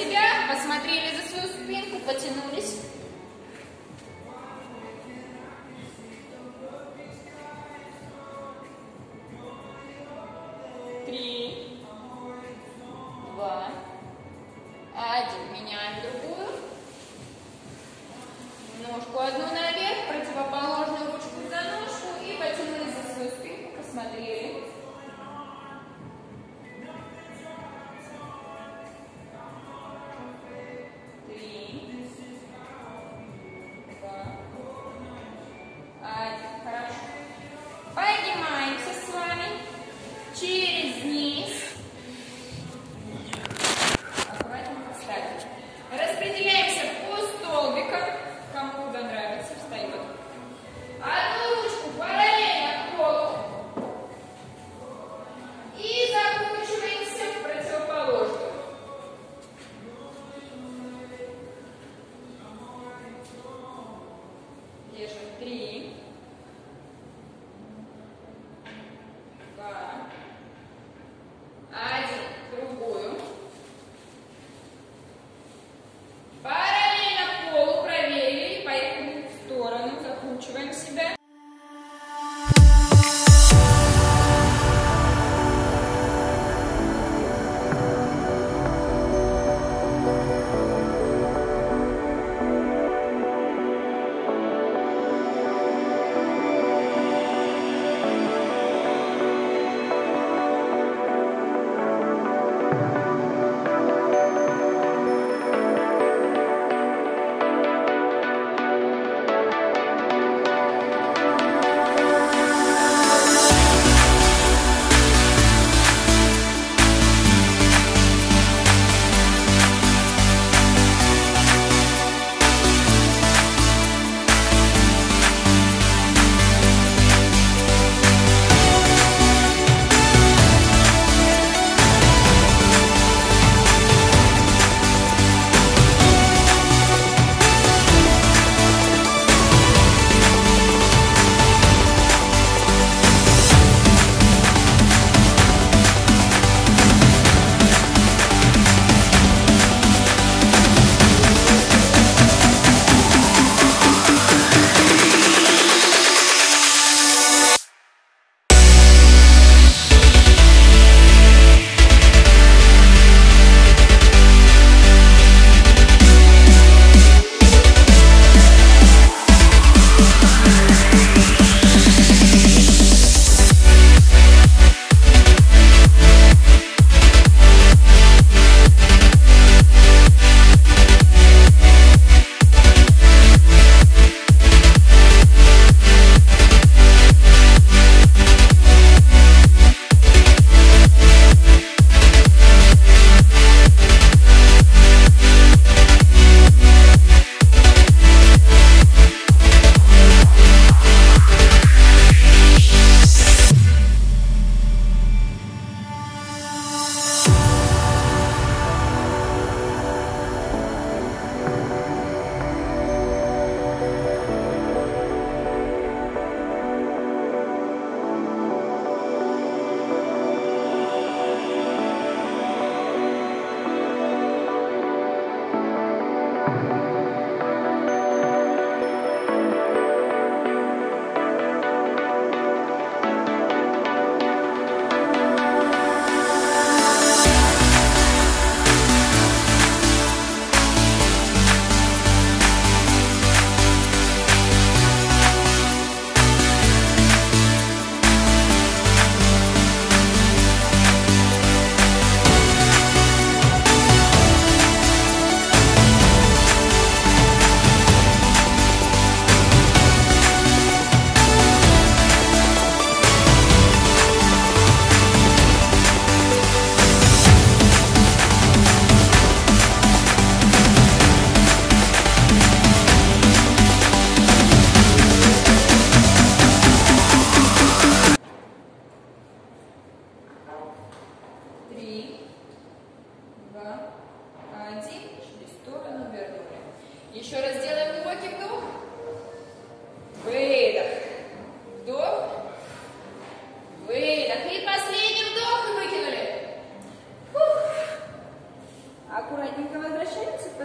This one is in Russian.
себя, посмотрели за свою спинку, потянулись. Три, два, один. Меняем другую. Ножку одну наверх, противоположную ручку за ножку и потянулись за свою спинку, посмотрели. Три, два, один. Хорошо. Поднимаемся с вами через низ. Аккуратненько встать. Распределяемся по столбикам. Кому куда нравится, встает. Одну ручку параллельно к полу. И закручиваемся в противоположную. Держим. 3, 2, 1. Другую. Параллельно полу проверили. Поехали в сторону. Закручиваем себя. Еще раз делаем глубокий вдох. Выдох. Вдох. Выдох. И последний вдох. И выкинули. Фух. Аккуратненько возвращаемся,